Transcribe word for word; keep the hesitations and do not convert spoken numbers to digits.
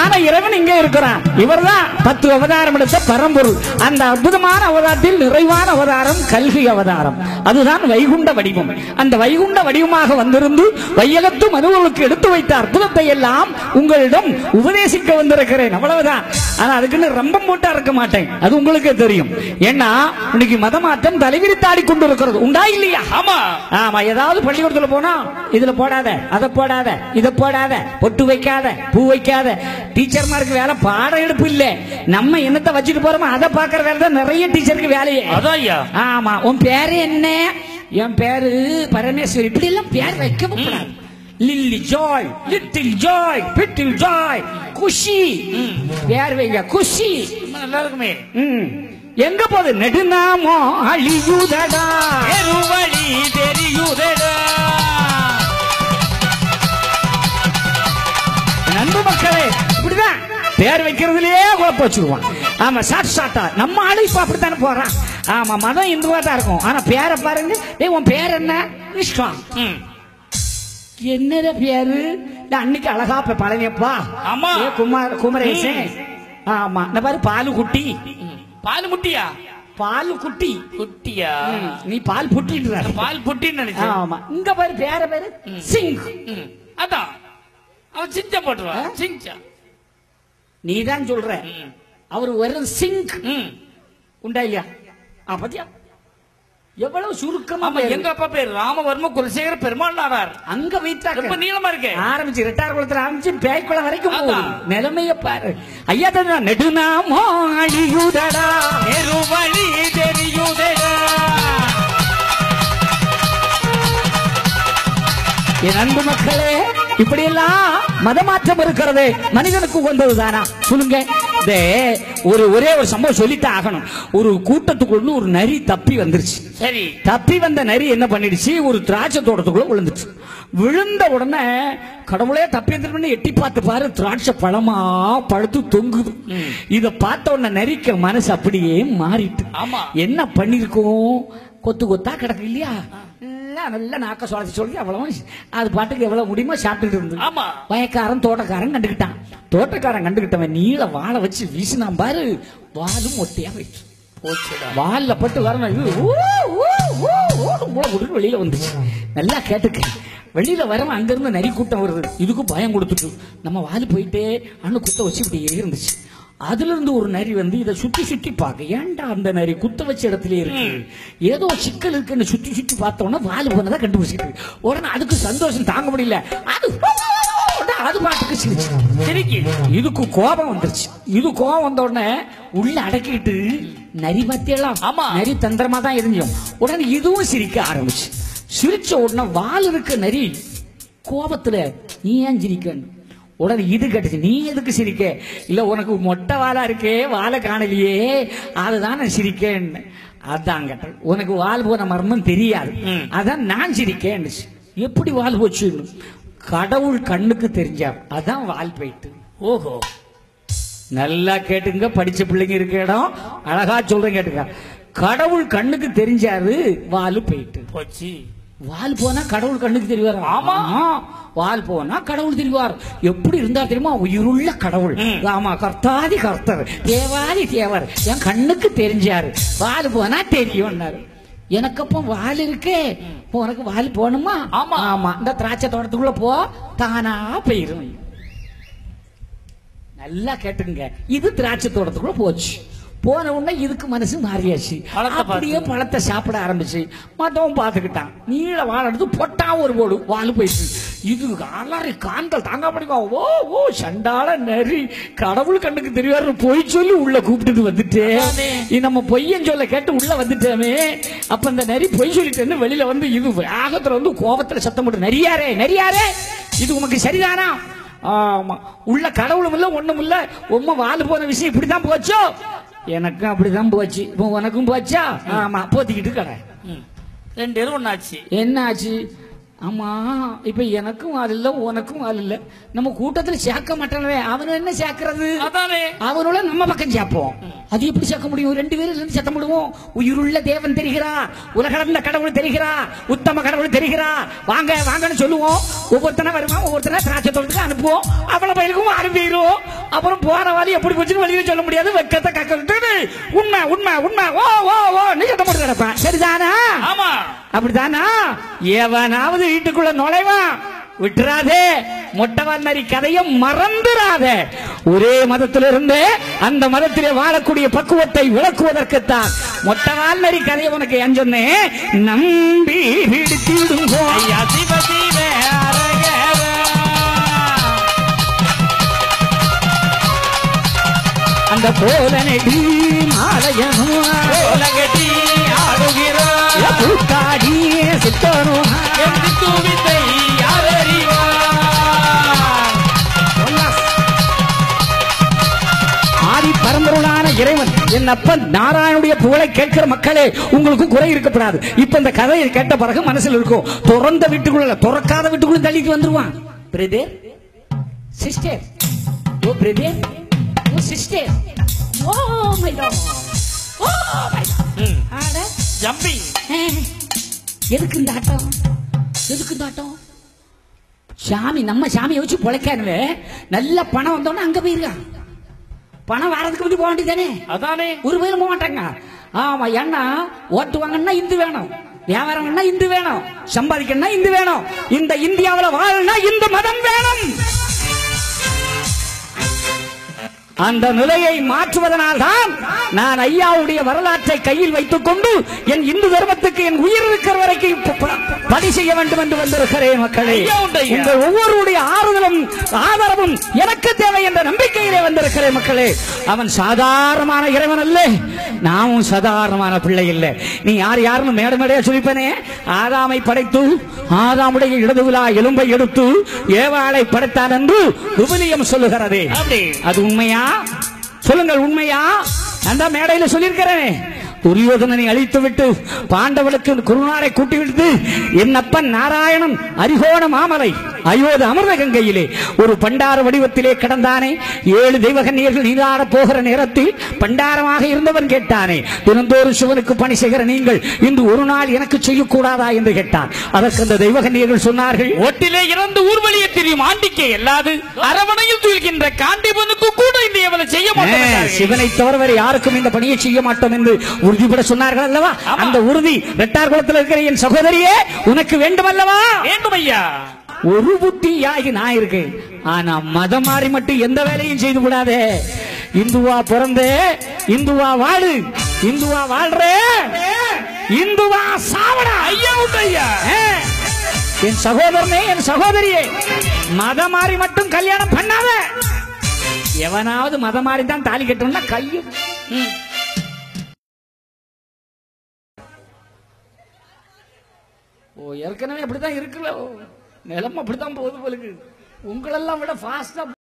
ஆனா இறைவன் இங்கே இருக்கிறான். இவர்தான் பத்து அவதாரம் எடுத்த பரம்பொருள். அந்த அற்புதமான அவதாரத்தில் நிறைவான அவதாரம் கல்கி அவதாரம். அதுதான் வைகுண்ட வடிவம். அந்த வைகுண்ட வடிவமாக வந்திருந்து வையகத்து மனுவலுக்கு எடுத்து வைத்த அற்புதத்தை எல்லாம் உங்களிடம் உபதேசிக்க வந்திருக்கிறேன். அவ்வளவுதான். ஆனா அதுக்குன்னு ரம்பம் போட்டா இருக்க மாட்டேன். அது உங்களுக்கே தெரியும். ஏன்னா இன்னைக்கு மதமாற்றம் தலைவிரித்தாடி கொண்டு இருக்கிறது. உண்டா இல்லையா? ஆமா ஆமா. ஏதாவது பள்ளிக்கூடத்துல போனா இதுல போடாத, அதை போடாத, இதை போடாத, பொட்டு வைக்காத, பூ வைக்காத. டீச்சர்மாருக்கு வேலை பாடம் எடுப்பு இல்ல. நம்ம என்னத்தை வச்சுட்டு போறோமோ அதை பாக்குற வேலை தான் நிறைய டீச்சருக்கு வேலையே. ஆமா. உன் பேரு என்ன? என் பேரு பரமேஸ்வரி. இப்படி எல்லாம் பேர் வைக்க கூடாது. லில்லி ஜாய், லிட்டில் ஜாய், பிட்டில் ஜாய், குஷி பேர் வைங்க. குஷி நல்லா இருக்குமே. எங்க போது? நெடுநாமோ அழியுதடா, வழி தெரியுதடா. நண்பு மக்களே, இப்படிதான் பேர் வைக்கிறதுலயே குழப்ப வச்சிருவான். ஆமா, ஷார்ட் ஷார்ட்டா நம்ம ஆளு இப்ப அப்படித்தானே போறான். ஆமா, மதம் இந்துவா தான் இருக்கும். ஆனா பேரை பாருங்க. ஏய், உன் பேர் என்ன? விஸ்வா. என்னத பேரு? அன்னைக்கு அழகா பழனியப்பா. ஆமா. குமார் குமரேசன். ஆமா. இந்த பாரு பாலு குட்டி. பாலு முட்டியா? பால் குட்டி. குட்டியா? நீ பால் புட்டின்ற. பால் புட்டின்னு நினைச்சேன். ஆமா. இங்க பாரு பேர பேரு சிங். அதான் அவன் சிஞ்சா போட்டுருவான். சிஞ்சா நீ தான் சொல்ற. அவர் வெறும் சிங் உண்டா இல்லையா? பத்தியா எவ்வளவு சுருக்கமா. எங்க அப்பா பேர் ராமவர்ம குலசேகர பெருமாள் நாடார். அங்க வைத்தா ரொம்ப நீளமா இருக்கு. ஆரம்பிச்சு ரெட்டார் குளத்துல ஆரம்பிச்சு பேய்க்குளம் வரைக்கும் போகும். நிலைமைய பாரு ஐயா. தான் நெடுநாமோ அழியுதடா, வழி தெரியுதடா. என் அன்பு மக்களே, இப்படி எல்லாம் மதமாற்றம் இருக்கிறது மனிதனுக்கு உகந்ததுதானா சொல்லுங்க? ஒரு ஒரே ஒரு சம்பவம் சொல்லிட்டு ஆகணும். ஒரு கூட்டத்துக்குள்ள ஒரு நரி தப்பி வந்துருச்சு. சரி. தப்பி வந்த நரி என்ன பண்ணிடுச்சு? ஒரு திராட்சை தோட்டத்துக்குள்ள விழுந்துச்சு. விழுந்த உடனே கடவுளே தப்பி வந்து எட்டி பார்த்து பாரு, திராட்சை பழமா பழுத்து தொங்குது. இத பார்த்த உடனே நரிக்க மனசு அப்படியே மாறிட்டு என்ன பண்ணிருக்கோம்? கொத்து கொத்தா கிடக்கு இல்லையா? நல்லா நாக்க சுழச்சி சொல்லி அவ்வளவு அது பாட்டுக்கு எவ்வளவு முடியுமோ சாப்பிட்டு இருந்து. வயக்காரன் தோட்டக்காரன் கண்டுகிட்டான். தோட்டக்காரன் கண்டுகிட்டவன் நீள வாழை வச்சு வீசினா பாரு, வாலும் ஒட்டையா போயிடுச்சு. வால்ல பட்டு வரணும். வெளியில வந்துச்சு. நல்லா கேட்டுக்க. வெளியில வரவன் அங்க இருந்து நரி கூட்டம் வருது. இதுக்கு பயம் கொடுத்துட்டு நம்ம வால் போயிட்டே அண்ணு குத்த வச்சு இப்படியே இருந்துச்சு. அதுல இருந்து ஒரு நரி வந்து இதை சுத்தி சுத்தி பார்க்க, ஏன்டா அந்த நரி குத்த வச்ச இடத்துல இருக்கு, ஏதோ சிக்கல் இருக்குன்னு சுத்தி சுத்தி பார்த்தோன்னா வால் போனதை கண்டுபிடிச்சிட்டு உடனே அதுக்கு சந்தோஷம் தாங்க முடியல. அது அது பாட்டுக்கு சிரிக்கு. இதுக்கு கோபம் வந்துருச்சு. இது கோபம் வந்த உடனே உள்ள அடக்கிட்டு நரி பத்தியெல்லாம் ஆமா நரி தந்திரமா தான் இருந்தோம். உடனே இதுவும் சிரிக்க ஆரம்பிச்சு. சிரிச்ச உடனே வால் இருக்க நரி கோபத்துல நீ ஏன் சிரிக்கணும்? உடனே இது கேட்டுச்சு, நீ எதுக்கு சிரிக்க? இல்ல உனக்கு மொட்டை வாலா இருக்கே, வாழை காணலையே, அதுதான் நான் சிரிக்கேன். அதான் கேட்டேன். உனக்கு வால் போன மர்மம் தெரியாது, அதான் நான் சிரிக்கேன். எப்படி வால் போச்சு? கடவுள் கண்ணுக்கு தெரிஞ்சார், அதான் வால் போயிட்டு. ஓஹோ, நல்லா கேட்டுங்க. படிச்ச பிள்ளைங்க இருக்க இடம் அழகா சொல்றேன் கேட்டுங்க. கடவுள் கண்ணுக்கு தெரிஞ்சாரு, வால் போயிட்டு போச்சு. வால் போனா கடவுள் கண்ணுக்கு தெரிவார். ஆமா, வால் போனா கடவுள் தெரிவார். எப்படி இருந்தா தெரியுமா? உயிருள்ள கடவுள். ஆமா, கர்த்தாதி கர்த்தர், தேவாதி தேவர் என் கண்ணுக்கு தெரிஞ்சாரு, வால் போனா தெரியும். எனக்கு அப்போ வால் இருக்கே, உனக்கு வால் போகணுமா? ஆமா ஆமா. இந்த திராட்சை தோட்டத்துக்குள்ள போ, தானா போயிரும். நல்லா கேட்டுங்க. இது திராட்சை தோட்டத்துக்குள்ள போச்சு. போன உடனே இதுக்கு மனசு மாறியாச்சு. அப்படியே பழத்தை சாப்பிட ஆரம்பிச்சு. மத்தவன் பார்த்துக்கிட்டான். நீள வாழை எடுத்து பொட்டா ஒரு போடு, வால் போயிட்டு. இது அலறி காந்தல் தாங்க முடியுமா? ஓ ஓ சண்டால நரி, கடவுள் கண்ணுக்கு தெரியாரு பொய் சொல்லி உள்ள கூப்பிட்டு வந்துட்டேன். நம்ம பொய்யன் சொல்ல கேட்டு உள்ள வந்துட்டேமே. அப்ப இந்த நரி பொய் சொல்லிட்டு வெளியில வந்து இது வேகத்துல வந்து கோபத்துல சத்தம் போட்டு, நரியாரே நரியாரே, இது உனக்கு சரிதானா? ஆமா, உள்ள கடவுளும் இல்ல ஒண்ணும் இல்ல, உண்மை வால் போன விஷயம் இப்படிதான் போச்சோ? எனக்கும் அப்படிதான் போச்சு. இப்போ உனக்கும் போச்சா? ஆமா, போத்திக்கிட்டு கடை ரெண்டு பேரும் ஒன்னாச்சு. என்ன ஆச்சு? ஆமா, இப்ப எனக்கும் ஆள் இல்ல, உனக்கும் ஆள் இல்ல, நம்ம கூட்டத்துல சேர்க்க மாட்டானே, அவனு என்ன சேர்க்கறது? அவனோட நம்ம பக்கம் சேர்ப்போம். அது எப்படி சேர்க்க முடியும்? ரெண்டு பேரும் சத்தம் போடுவோம். உயிருள்ள தேவன் தெரிகிறா, உலகளந்த கடவுள் தெரிகிறா, உத்தம கடவுள் தெரிகிறா, வாங்க வாங்கன்னு சொல்லுவோம். ஒவ்வொருத்தனை வருவான், ஒவ்வொருத்தனை திராட்சை தோட்டத்துக்கு அனுப்புவோம். அவ்வளவு பயிலுக்கும் அனுப்பிடுவோம். அப்புறம் போற வாலி எப்படி போச்சுன்னு வெளியே சொல்ல முடியாது. வெக்கத்தை கக்கிட்டு உண்மை உண்மை உண்மை ஓ ஓ ஓ நீ கட்ட போட்டு கிடப்பேன். சரிதானா? ஆமா அப்படித்தானா? எவனாவது வீட்டுக்குள்ள நுழைவான் விட்டுறாதே. மொட்டவாரி கதையை மறந்துடாதே. ஒரே மதத்திலிருந்து அந்த மதத்திலே வாழக்கூடிய பக்குவத்தை விளக்குவதற்குத்தான் மொட்டவாரி கதையை உனக்கு ஏன் சொன்னேன். நம்பி விடுத்திடுங்கோ அந்த கோலனடி மாலையனும் கோலகடி ஆடுகிறோம் பூத்தாடி சித்தரும் தூவித்தை ஆதி பரம்பொருளான இறைவன் என் அப்பன் நாராயணுடைய புகழை கேட்கிற மக்களே உங்களுக்கு குறை இருக்கப்படாது. இப்ப இந்த கதையை கேட்ட பிறகு மனசில் இருக்கும். திறந்த வீட்டுக்குள்ள திறக்காத வீட்டுக்குள்ள தள்ளிட்டு வந்துருவான். Brother sister oh brother oh sister oh my God oh my God ஆட ஜம்பிங். எதுக்கு இந்த ஆட்டம்? எதுக்கு இந்த ஆட்டம்? சாமி நம்ம சாமியை வச்சு பொழைக்கானுவே. நல்ல பணம் வந்தோன்னா அங்க போயிருக்கான். பணம் வாரதுக்கு வந்து போக வேண்டியதானே? அதானே ஒரு பேரும் போக மாட்டாங்க. ஆமா ஏன்னா ஓட்டு வாங்கன்னா இந்து வேணும், வியாபாரம்னா இந்து வேணும், சம்பாதிக்கணும்னா இந்து வேணும். இந்த இந்தியாவில் வாழனா இந்த மதம் வேணும். அந்த நிலையை மாற்றுவதனால் தான் நான் ஐயாவுடைய வரலாற்றை கையில் வைத்துக் கொண்டு என் இந்து தர்மத்துக்கு என் உயிர் இருக்கிற வரைக்கும் பணி செய்ய வேண்டும் என்று வந்திருக்கிறேன். மக்களே, உங்கள் ஒவ்வொருடைய ஆறுதலும் ஆதரவும் எனக்கு தேவை என்ற நம்பிக்கையிலே வந்திருக்கிறேன். மக்களே, அவன் சாதாரணமான இறைவன் அல்ல, நாமும் சாதாரணமான பிள்ளை இல்லை. நீ யார் யாருன்னு மேட மேடையா சொல்லிப்பனே. ஆதாமை படைத்து ஆதாமுடைய இடது விழா எலும்பை எடுத்து ஏவாளை படைத்தான் என்று விவிலியம் சொல்லுகிறது. அது உண்மையா? சொல்லுங்கள், உண்மையா? அந்த மேடையில சொல்லியிருக்கிறேன். துரியோதனனை அழித்து விட்டு பாண்டவனுக்கு குருநாரை கூட்டிவிட்டு என் அப்பன் நாராயணன் அரிகோண மாமலை அயோது அமிர்த கங்கையிலே ஒரு பண்டார வடிவத்திலே கிடந்தானே. ஏழு தெய்வகன்னியர்கள் நீராட போகிற நேரத்தில் பண்டாரமாக இருந்தவன் கேட்டானே, தினந்தோறும் சிவனுக்கு பணி செய்கிற நீங்கள் இன்று ஒரு நாள் எனக்கு செய்யக்கூடாதா என்று கேட்டான். அதற்கு அந்த தெய்வகன்னியர்கள் சொன்னார்கள், ஒட்டிலே இறந்து ஊர்வலியை தெரியும் ஆண்டிக்கே எல்லாது அரவணையில் துயில்கின்ற காண்டிபனுக்கு கூட இந்த எவனை செய்ய மாட்டோம். சிவனை தவிர யாருக்கும் இந்த பணியை செய்ய மாட்டோம் என்று உறுதிபட சொன்னார்கள் அல்லவா? அந்த உறுதி ரெட்டார் குளத்தில் இருக்கிற என் சகோதரியே உனக்கு வேண்டும் அல்லவா? வேண்டும் ஐயா. ஒரு புத்தியாகி நான் இருக்கேன். ஆனா மதம் மாறி மட்டும் எந்த வேலையும் செய்து விடாதே. இந்துவா பிறந்தே இந்துவா வாழு, இந்துவா வாழ்றே இந்துவா சாவடா. ஐயா உண்டு ஐயா. என் சகோதரனே, என் சகோதரியே, மதம் மாறி மட்டும் கல்யாணம் பண்ணாத. எவனாவது மதம் மாறி தான் தாலி கட்டணும்னா கையும் ஓ ஏற்கனவே அப்படித்தான் இருக்குல்ல. நிலம் அப்படித்தான் போகுது போலுக்கு. உங்களெல்லாம் விட ஃபாஸ்டா